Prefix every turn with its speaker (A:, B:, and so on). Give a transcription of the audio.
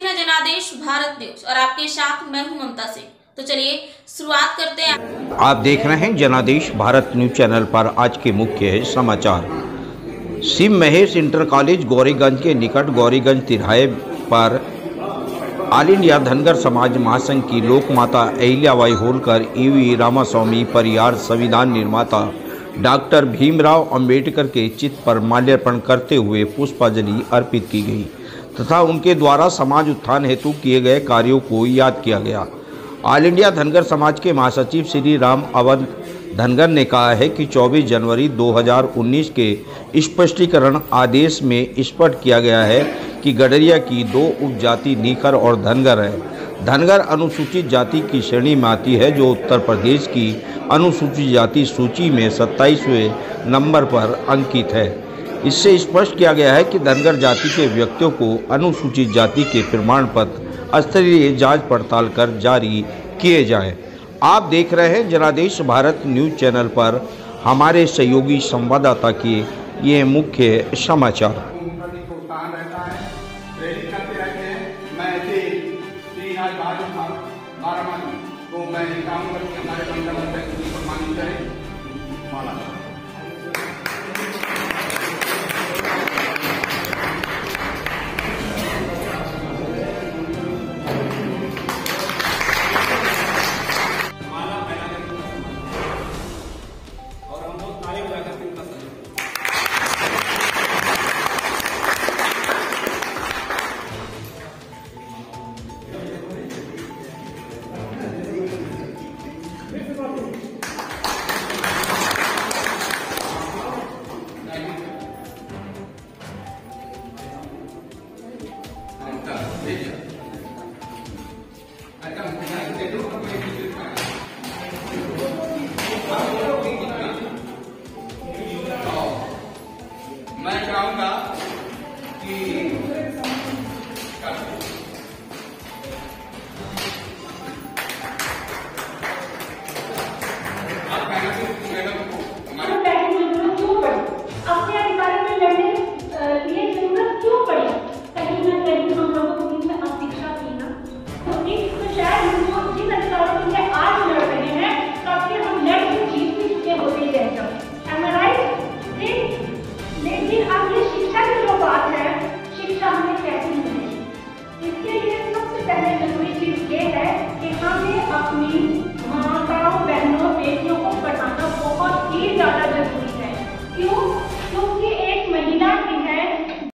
A: जनादेश भारत न्यूज और आपके साथ मैं हूं ममता सिंह। तो चलिए शुरुआत करते हैं।
B: आप देख रहे हैं जनादेश भारत न्यूज चैनल पर आज के मुख्य समाचार। सिम महेश इंटर कॉलेज गौरीगंज के निकट गौरीगंज तिराहे पर ऑल इंडिया धनगर समाज महासंघ की लोकमाता अहिल्याबाई होलकर ईवी रामास्वामी परिहार संविधान निर्माता डॉक्टर भीमराव अंबेडकर के चित्र पर माल्यार्पण करते हुए पुष्पांजलि अर्पित की गई तथा उनके द्वारा समाज उत्थान हेतु किए गए कार्यों को याद किया गया। ऑल इंडिया धनगर समाज के महासचिव श्री राम अवध धनगर ने कहा है कि 24 जनवरी 2019 के स्पष्टीकरण आदेश में स्पष्ट किया गया है कि गडरिया की दो उपजाति नीकर और धनगर है। धनगर अनुसूचित जाति की श्रेणी में आती है जो उत्तर प्रदेश की अनुसूचित जाति सूची में 27वें नंबर पर अंकित है। इससे स्पष्ट किया गया है कि धनगर जाति के व्यक्तियों को अनुसूचित जाति के प्रमाण पत्र स्तरीय जांच पड़ताल कर जारी किए जाएं। आप देख रहे हैं जनादेश भारत न्यूज चैनल पर हमारे सहयोगी संवाददाता के ये मुख्य समाचार।
C: Tá, beleza.